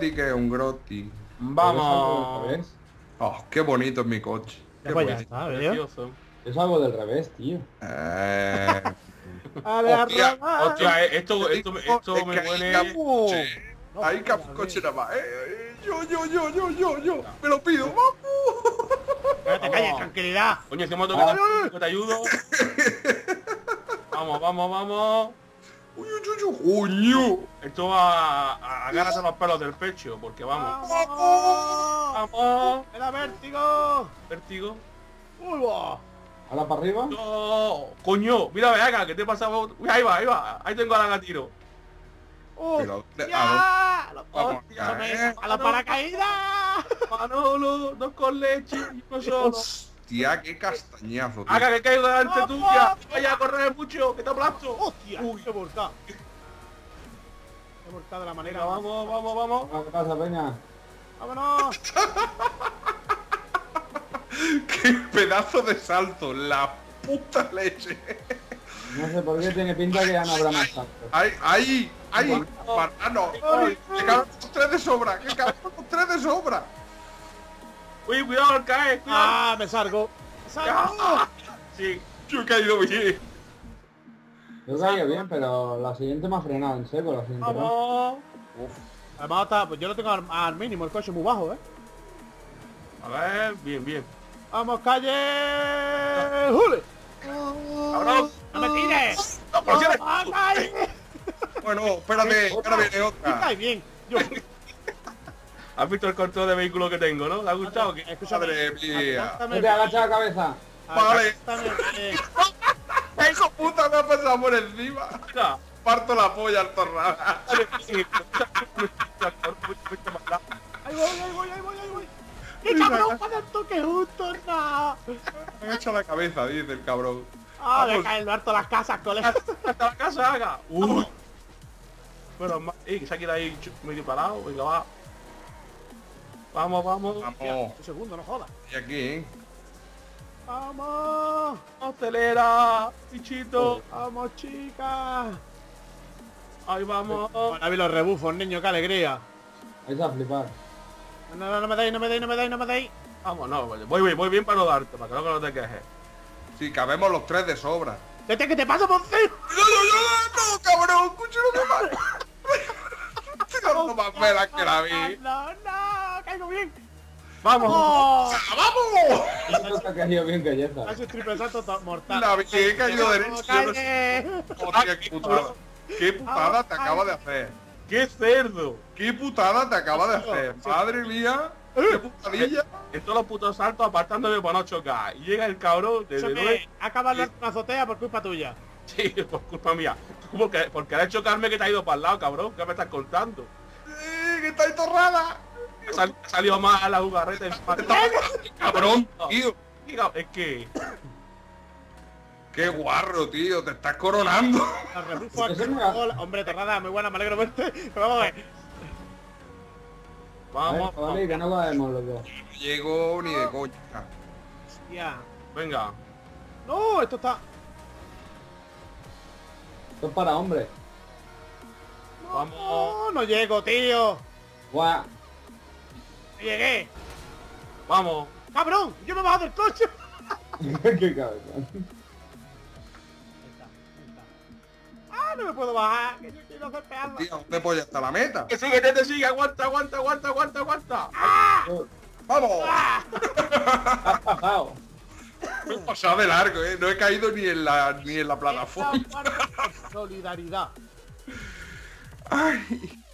Groti que es un Groti. Vamos. ¿Ves? Oh, qué bonito es mi coche. Ya Qué pues ya bonito. está, ¿ves? Precioso. Es algo del revés, tío. ¡Ale, Hostia, arraba! Hostia, esto Es me que ahí huele. cabe un coche. No, Ahí cabe un coche nada más. Yo. Me lo pido, vamos. No te calles, tranquilidad. Coño, si moto que te ayudo. Vamos. Uy, coño. Esto va. Agárrate los pelos del pecho, porque vamos. ¡Vamos! Vamos. ¡Me da vértigo! Vértigo. ¡Uy, va! Ahora para arriba. No, coño, mira, ve acá, ¿qué te pasaba? Uy, ahí va. Ahí tengo a la gatiro. Pero, ¡Ya! Vamos, ¡A la paracaídas! Manolo, dos con leche y uno solo. Hostia, qué castañazo, tío. Acá que caigo delante tuya. Vaya a correr mucho, que te aplasto. ¡Hostia! Uy. ¡Qué volcán! ¡Qué volcán de la manera! Venga, vamos. ¿Qué pasa, Peña? ¡Vámonos! Qué pedazo de salto, la puta leche. No sé por qué tiene pinta que ya no habrá más saltos. Ahí, marrano. Que caben los tres de sobra, Uy, cuidado al caer, cuidado. ¡Ah! ¡Me salgo! ¡Me salgo! Sí. Yo he caído bien. Yo caía bien, pero la siguiente me ha frenado en seco, la siguiente no. Vamos. Además está, pues yo lo tengo al mínimo, el coche muy bajo, ¿eh? A ver, bien. ¡Vamos, calle! ¡Jule! Cabrón. ¡No me tires! No, pero si eres ¡Ah, tú. calle! Bueno, espérate, ahora viene otra. ¡Cae bien! Yo... ¿Has visto el control de vehículo que tengo, no? ¿Te ha gustado? ¿Qué? Escúchame. Madre mía. aguántame No te bien, agacha la cabeza. Vale. aguántame bien. ¡Hijo puta, me ha pasado por encima! Mira. Parto la polla al torrada. ¡Ahí voy! ¡Qué cabrón para el toque justo! ¡No! Me ha hecho la cabeza, dice el cabrón. ¡Ah, me Vamos. caen harto las casas, colega! Hasta la casa haga. Uy. Bueno, que se ha quedado ahí medio parado. Venga, va. Vamos. Vamos. Un segundo, no jodas. Y aquí, ¡Vamos! Acelera, bichito. ¡Vamos, chicas! Ahí vamos. Ahora vi los rebufos, niño, qué alegría. Vais a flipar. No me deis. Vamos, no, voy bien para no darte, para que luego no te quejes. sí, cabemos los tres de sobra. ¡Vete que te paso por encima! ¡No, cabrón! ¡Escucha lo que más! No más velas que la vi. No, caigo bien. Vamos. ¡Oh! ¡Vamos! Esto te ha caído bien galleta. Ha sido un triple salto mortal. La vi, he caído derecho. ¡Calle! Hostia, qué putada. ¿Qué putada te acaba de hacer? ¡Qué cerdo! ¿Qué putada te acaba de hacer? Madre mía. ¡Qué putadilla! Estos los putos saltos apartándome para no chocar. Y llega el cabrón desde nueve. Acaba de una azotea por culpa tuya. Sí, por culpa mía. Tú por querer chocarme que te ha ido para el lado, cabrón. ¿Qué me estás contando? ¡Que está ahí torrada! Ha salido mal la jugarreta. ¡Cabrón, tío! Es que... ¡Qué guarro, tío! ¡Te estás coronando! Los rebufos Eso aquí. no era- Hola, hombre, torrada, muy buena, me alegro verte. Pero vamos a ver. Vamos. Vale, que no cabemos los dos. No llego ni de coña. Hostia. Venga. No, esto está... Esto es para hombres. Vamos. No llego, tío. Guau. No llegué. Vamos. ¡Cabrón! ¡Yo me bajo del coche! Qué cabeza. ¡Ah, no me puedo bajar! ¡Que yo quiero hacer pedazo! Tío, ¿dónde polla hasta la meta? Que sigue, te sigue. Aguanta. ¡Vamos! Has pasado. Me he pasado de largo, no he caído ni en la plataforma. Solidaridad. Ay.